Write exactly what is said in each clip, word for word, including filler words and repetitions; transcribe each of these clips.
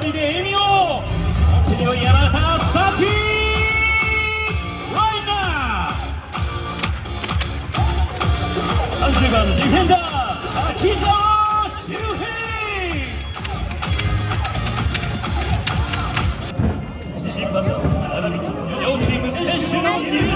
りで笑みを強い山田スターティーライナーさんじゅうばんディフェンダー秋澤修平審判の並び両チーム選手の入場です。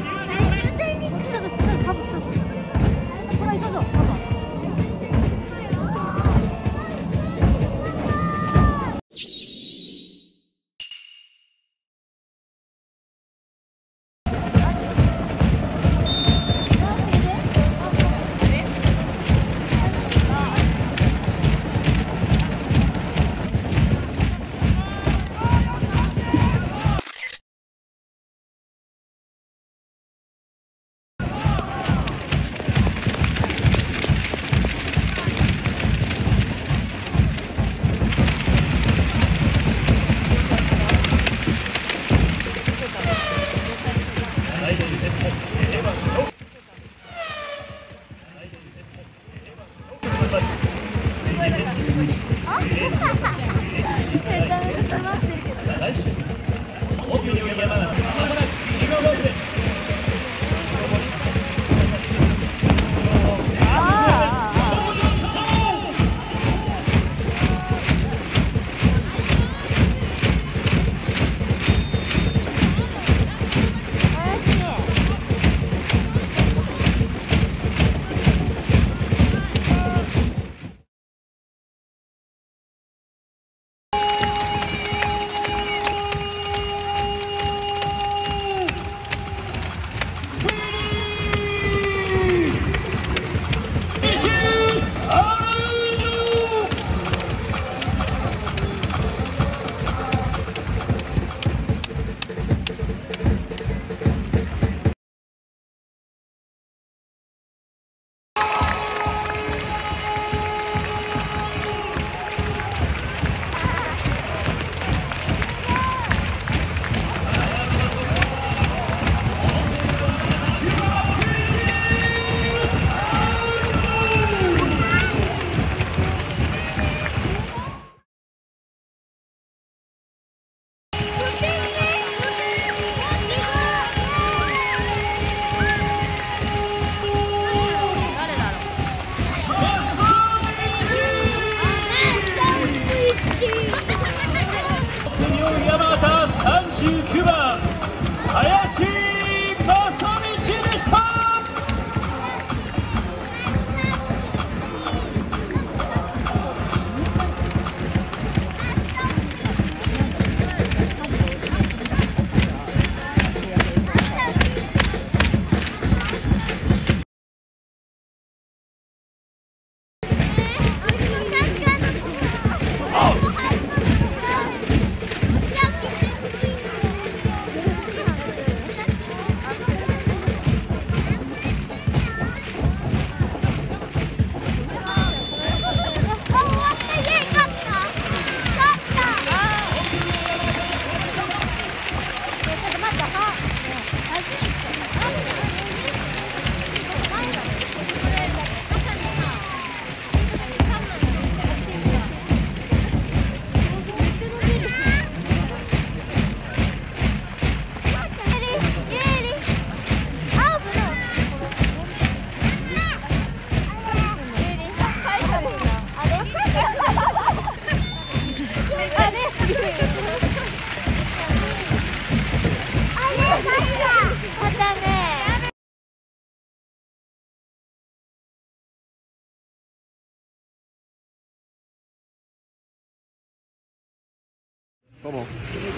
どうも。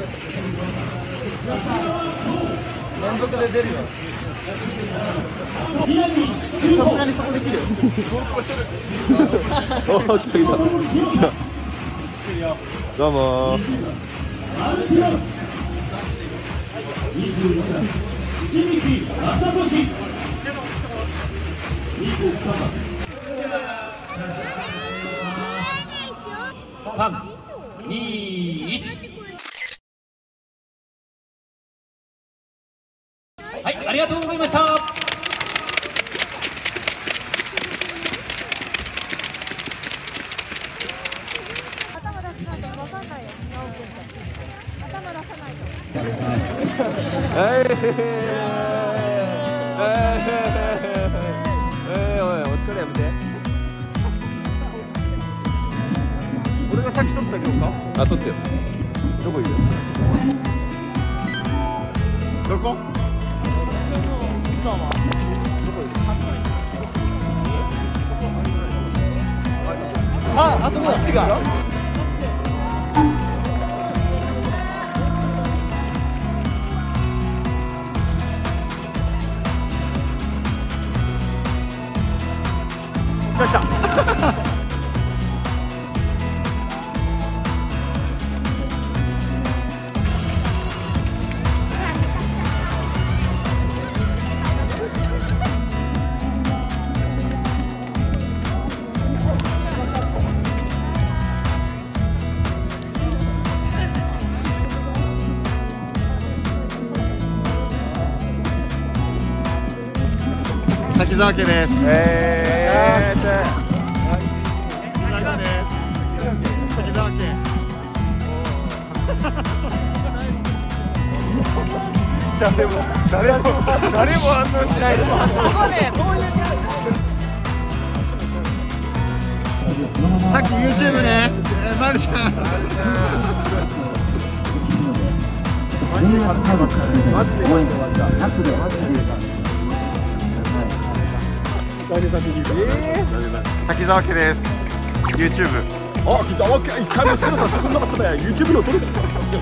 連続で出るよ。さすがにそこできる。おお、来た来た。来た。どうも。 さん、に、いち。はい、ありがとうございました。 頭出すなんてわかんないよ。 えー、おい、お疲れやめて。俺が先取ってあげようか。あ、取ってよ。どこいるよ。どこ。あ、あそこ足が。よっしゃ。 滝沢家です。 えー、 滝沢です。滝沢家。 誰も誰も誰も反応しないで。ここね、そういう。 さっき YouTube ね。マルちゃん。 マジでマジでマジで終わった。マジでマジで。 滝沢家です。YouTube。 あ、滝沢家一回もセロさしてくんなかったね。YouTube の撮る。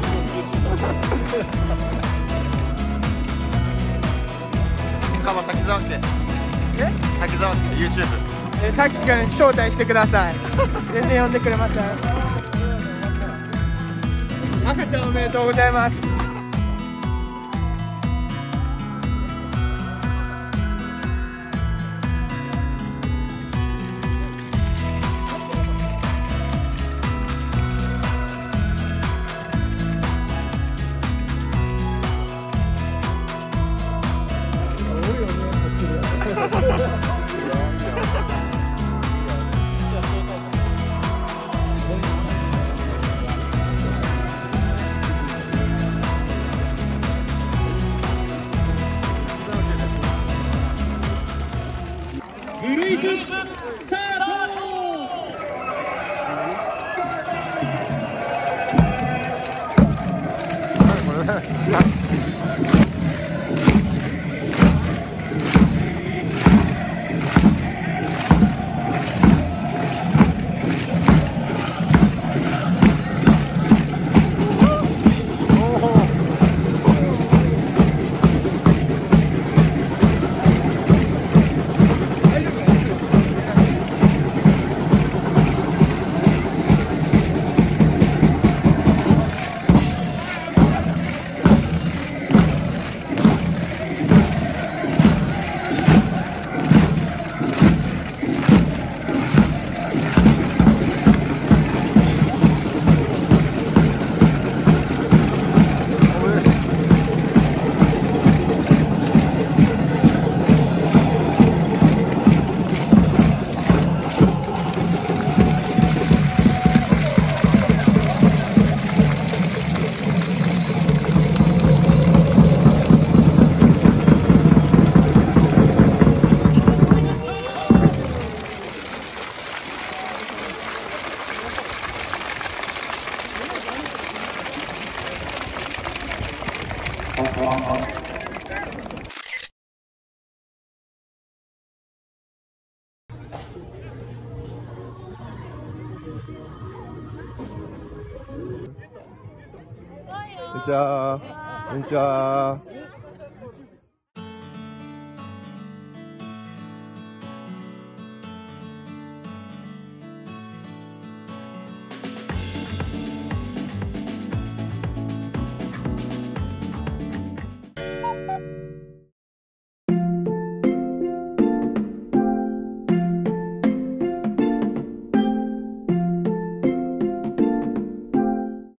かま滝沢家。え？滝沢家 YouTube。 え、さっきから招待してください。全然呼んでくれません。赤ちゃんおめでとうございます。 グループスタート。 こんにちは。こんにちは。